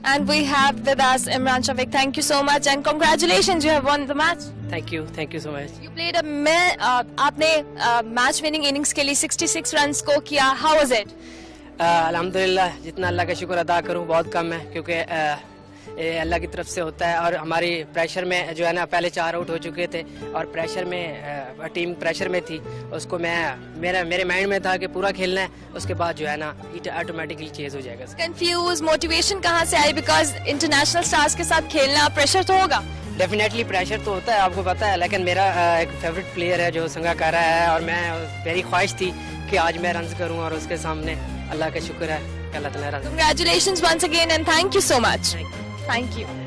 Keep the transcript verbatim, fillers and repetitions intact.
And we have with us Imran Shafiq. Thank you so much and congratulations, you have won the match. Thank you, thank you so much. You played a me- uh, आपने match winning innings के लिए छियासठ run को किया. How was it? अल्हम्दुलिल्लाह, जितना अल्लाह का शुक्र अदा करूं बहुत कम है, क्योंकि ये अल्लाह की तरफ से होता है. और हमारी प्रेशर में जो है ना पहले चार आउट हो चुके थे और प्रेशर में टीम प्रेशर में थी. उसको मैं मेरा मेरे माइंड में था कि पूरा खेलना है, उसके बाद जो है ना इट ऑटोमेटिकली चेंज हो जाएगा. कंफ्यूज, मोटिवेशन कहाँ से आई? बिकॉज इंटरनेशनल स्टार्स के साथ खेलना प्रेशर तो होगा. डेफिनेटली प्रेशर तो होता है, आपको पता है, लेकिन मेरा एक फेवरेट प्लेयर है जो संगाकारा है और मैं मेरी ख्वाहिश थी कि आज मैं रन करूं और उसके सामने अल्लाह का शुक्र है कि अल्लाह ताला. Congratulations once again and thank you so much. Thank you.